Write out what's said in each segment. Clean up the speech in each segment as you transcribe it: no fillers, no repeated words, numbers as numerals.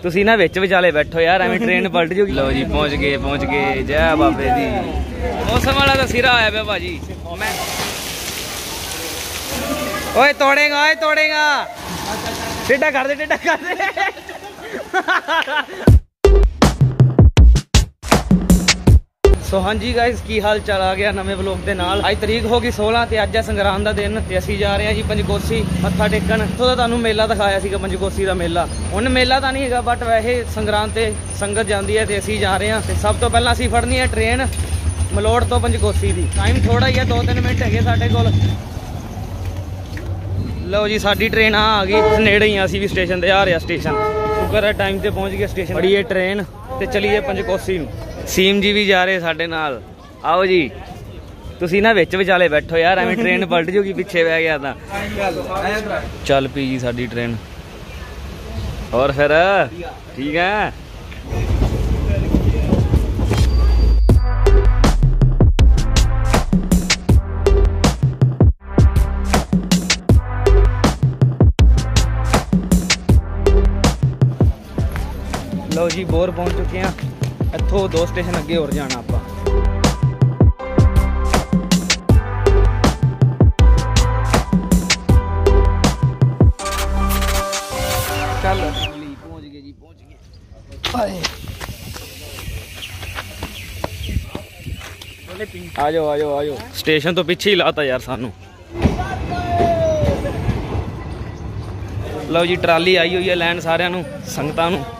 तुसी ना विच विचाले बैठो यार, एवें ट्रेन पलट जूगी। लो जी पहुंच गए। जय बाबे दी। मौसम वाला तो सिरा आया पे भाजी। मैं ओए तोड़ेगा टेढ़ा कर दे। सो हाँ जी गाइस, की हाल चाल आ गया नवे व्लॉग के नाल। अज तरीक हो गई 16 ते अज है संगरांद का दिन ते असीं जा रहे हैं जी पंचकोसी मत्था टेकन। इत्थों दा तुहानूं मेला दिखाया सीगा, पंचकोसी का मेला। हुण मेला तो नहीं है बट वैसे संगरांद ते संगत जाती है ते असीं जा रहे हैं। सब तो पहला असीं फड़नी है ट्रेन मलोड़ तो पंचकोसी की। टाइम थोड़ा ही है, 2-3 मिनट है साडे कोल। लो जी साडी ट्रेन आ गई, नेड़े ही असीं भी स्टेशन ते आ रहे स्टेशन। शुक्र है टाइम ते पहुंच गए स्टेशन। बड़ी है ट्रेन ते चलीए पंचकोसी नूं। सीम जी भी जा रहे साडे नाल। आओ जी, तुसी ना विच विचाले बैठो यार, एवें ट्रेन पलट जूगी पिछे बह गया तां। चल पी जी साडी ट्रेन। और फिर ठीक है। लो जी बोर पहुंच चुके हैं। इत्थों 2 स्टेशन अगे और जाना आपां। चल पहुंच गए जी, पहुंच गए। आ जाओ। स्टेशन तो पीछे ही लाता यार सानू। लो जी ट्राली आई हुई है लैन सारिਆਂ ਨੂੰ संगतां ਨੂੰ।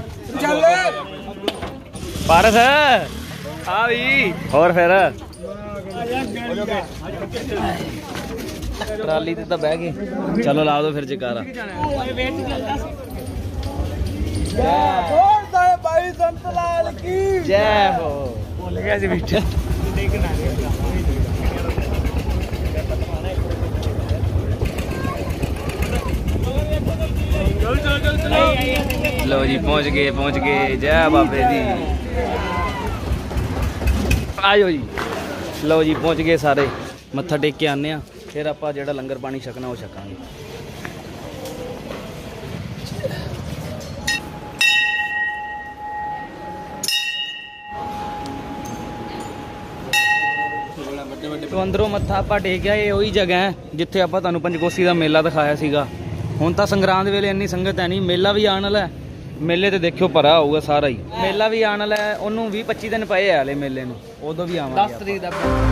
पारस आ भी। और फिर ट्राली ते बह गए। चलो ला दो फिर जकारा। जय हो। लो जी पहुंच गए। जय बाबे दी। आयो जी। लो जी पहुंच गए सारे। मत्था टेक के आने फिर आप जो लंगर पानी छकना वो छकांगे। तो अंदरों मत्था आप टेकिया। ये वही जगह है जिथे आप पंचकोसी का मेला दिखाया सीगा। हुण तां संगरांद वेले इन्नी संगत है नहीं, मेला भी आने वाला है। मेले तो देखियो भरा होगा सारा ही। मेला भी आने वाला है, उन्होंने 20-25 दिन पे है हाले मेले नूं। उदों भी आवांगे 10 तरीक दा।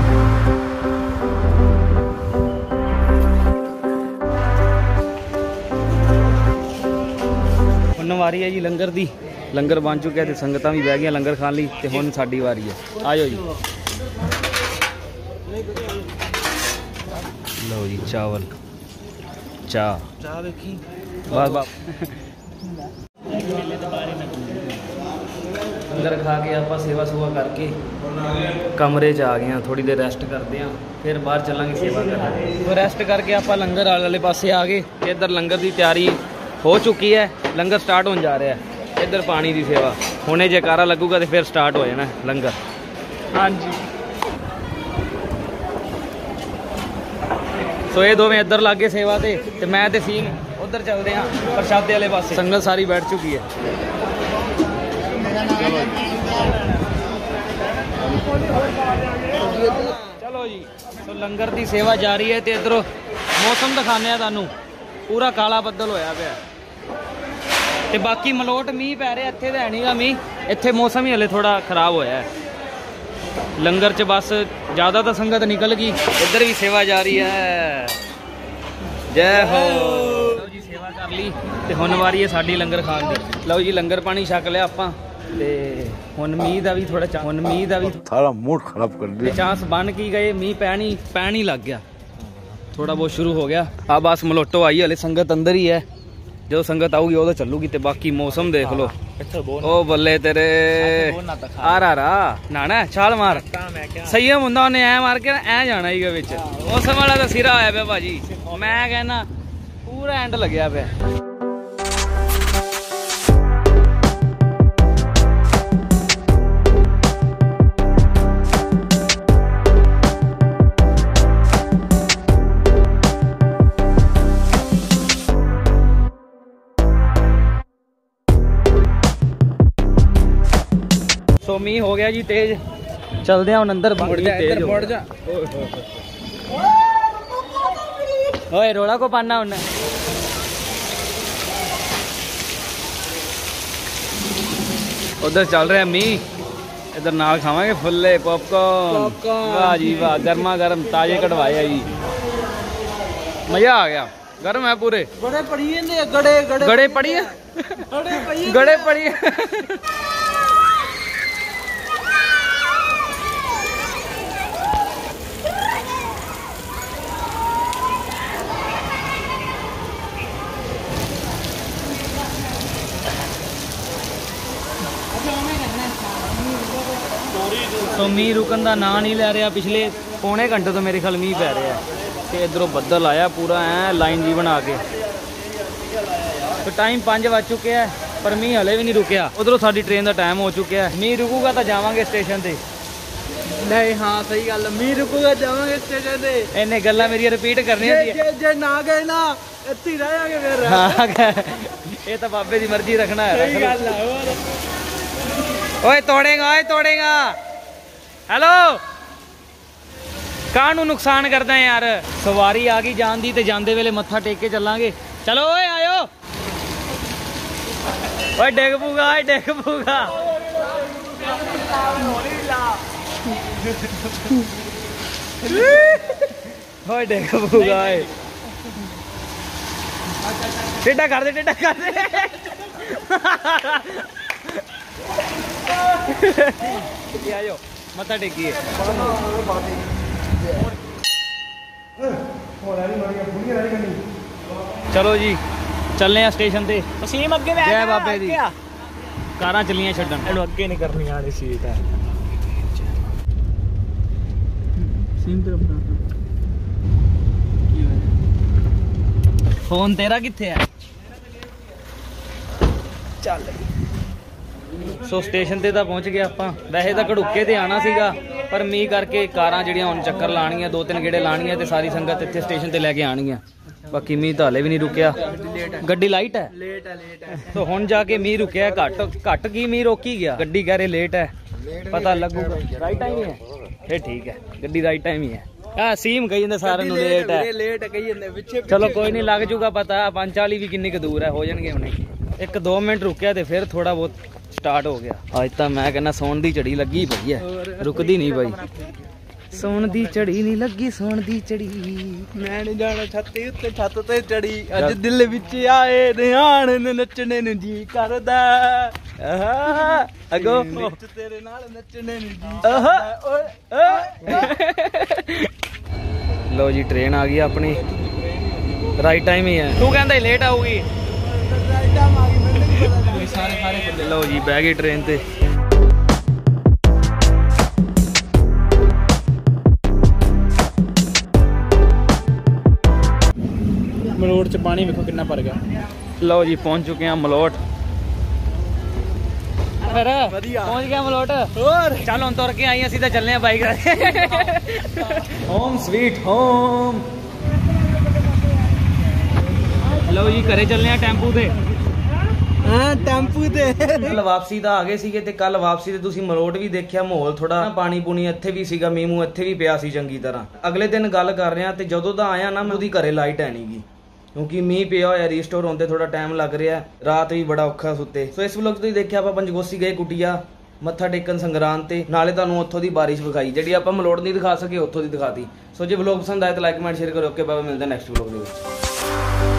हुण वारी है जी लंगर दी। लंगर बन चुका है, संगतां भी बह गई लंगर खाण लई। ते हुण साडी वारी है। आ जाओ जी। लो जी चावल चाह देखी बस लंगर खा के आप सेवा सुवा करके कमरे च आ गए। थोड़ी देर रेस्ट करते हैं, फिर बाहर चलांगे सेवा करने। तो रेस्ट करके आप लंगर वाले पासे आ गए। इधर लंगर की तैयारी हो चुकी है, लंगर स्टार्ट होने जा रहा है। इधर पानी की सेवा हुणे जयकारा लगूगा तो फिर स्टार्ट हो जाना लंगर। हाँ जी। सो ये दोवें इधर लागे सेवा ते मैं ते सीम उधर चलते हैं प्रशादे वाले पासे। संगत सारी बैठ चुकी है। चलो जी। तो लंगर की सेवा जारी है। तो इधरों मौसम दिखाने तुहानूं पूरा काला बदल होया पिया। ते बाकी मलोट मीह पै रहा, इत्थे तो है नहीं गा मीह। इत्थे मौसम ही हले थोड़ा खराब होया है। लंगर च बस ज़्यादा तो संगत निकल गई। इधर भी सेवा जारी है। जय हो। लो जी सेवा कर ली ते हुण वारी है साडी लंगर खाण दी। लो जी लंगर पानी छक लिया आपां ते हुण मीह दा भी थोड़ा मूड खराब कर दिया। चांस बन की गए, मीह पैण ही लग गया। थोड़ा बहुत शुरू हो गया। आ बस मलोटो आई, हले संगत अंदर ही है। जो संगत आऊगी उदों चलूगी। ते बाकी मौसम देख लो। ओ बल्ले तेरे नाना छाल मार। संयम हुंदा उन्हें ऐ मार के ऐ जाना ही विच। मौसम वाला तो सिरा आया पिया भाजी। मैं कहना पूरा एंड लग्या पिया। सो मीह हो गया जी तेज, चलते हैं हम अंदर। मुड़ जा ओए रोड़ा को पाना उन्हें। उधर चल रहे हैं मीह, इधर नाल खावांगे फुल्ले पॉपकॉर्न। वाह जी वाह, गर्मा गर्म ताजे कटवाए जी, मजा आ गया। गर्म है पूरे, गड़े पड़ी ने, गड़े पड़ी है, गड़े पड़ी है। तो मीह रुकन का ना नहीं लै रहा, पिछले पौने घंटे तो मेरे ख्याल मीह पै रहा है। तो इधरों बदल आया पूरा है लाइन जी बना के। तो टाइम 5 बज चुके हैं पर मीह हले भी नहीं रुकिया। उधरों साडी ट्रेन का टाइम हो चुका है। मीह रुकूगा तो जावांगे स्टेशन से। नहीं हाँ सही गल, मीह रुकूगा जावांगे स्टेशन से। इन्हें गल्लां मेरी रिपीट करनी जे ना गए ना इत्थे रह जाएंगे फिर। हाँ ये तो बाबे की मर्जी रखना है। सही गल है। ओए तोड़ेगा, ओए तोड़ेगा। हेलो कानू नुकसान करदा है यार। सवारी आ गई जान दी ते जांदे वेले मत्था टेक के चलांगे। चलो ओए आयो। ओए डेग पूगा, ओए डेग पूगा। ओए डेग पूगा। टेढ़ा कर दे, टेढ़ा कर दे। आयो मत्था टेकिए। चलो जी चलने हैं स्टेशन ते। वसीम अगे जय बाबे दी। कारां चलियां छड्डन, इहनूं अगे नहीं करनी आनी सीट है। सीम तेरा फोन तेरा कित्थे है? चल सो स्टेशन ते तां पहुंच गए आपां। वैसे तां घड़ुके ते आना सीगा पर मीह करके कारां जिहड़ियां हुण चक्कर लाणियां, 2-3 गेड़े लाणियां ते सारी संगत इत्थे स्टेशन ते लैके आणियां। बाकी मीह तां हले भी नहीं रुकिया। गड्डी लाइट है, लेट है। तो हुण जाके मीह रुकिया। घट की मीह रोकी गया। गड्डी कह रहे लेट है, पता लगूगा। राइट टाइम ही है फिर ठीक है, गड्डी राइट टाइम ही है। हाँ सीम कही जांदे सारे नूं लेट है, लेट कही जांदे पिछे। चलो कोई नहीं, लग जूगा पता। 540 भी किन्नी क दूर है, हो जाणगे हुणे। 1-2 मिनट रुकिया तो फिर थोड़ा बहुत स्टार्ट हो गया। अज तो मैं कहना सोन दी झड़ी लगी पई है, रुकदी नहीं भाई। सोन दी झड़ी नहीं लगी, सोन दी झड़ी। मैं नहीं जाना छत्ती उत्ते, छत ते चढ़ी। अज दिल विच आए ध्यान नचने नूं जी करदा। अगो तेरे नाल नचने नूं जी। लो जी ट्रेन आ गई अपनी, राइट टाइम ही है। तू कहंदा लेट आऊगी। लो जी बह गई ट्रेन ते। मलोट च पानी देखो कितना भर गया। लो जी पहुंच चुके हैं मलोट। फिर पहुंच गया मलोट। और चल हम तुर के आई असीं तां चलने बाइक होम स्वीट होम। लो जी घरे चलने टेंपू ते। हाँ टेंपू ते कल वापसी दा आ गए सीगे ते कल वापसी ते तुसीं मलोट भी देखिया। माहौल थोड़ा पानी पूनी इत्थे भी सीगा, मींह मूंह इत्थे भी पिया सी चंगी तरह। अगले दिन गल कर रहे ते जदों दा आया ना मैं ओदी घरे लाइट है नहीं गी, क्योंकि मीह पिया होया। रीस्टोर होंदे थोड़ा टाइम लग रहा है, रात भी बड़ा औखा सुते। सो इस व्लॉग तुसीं देखिया आपां पंचकोसी गए कुटिया मत्था टेकन संगरांद ते, नाले तुहानूं उत्थों दी बारिश विखाई जिहड़ी आपां मलोट नहीं दिखा सके, उत्थों दी दिखाती। सो जे व्लॉग पसंद आए तो लाइक कमेंट शेयर करो। ओके बाय, मिलदे नेक्स्ट व्लॉग दे विच।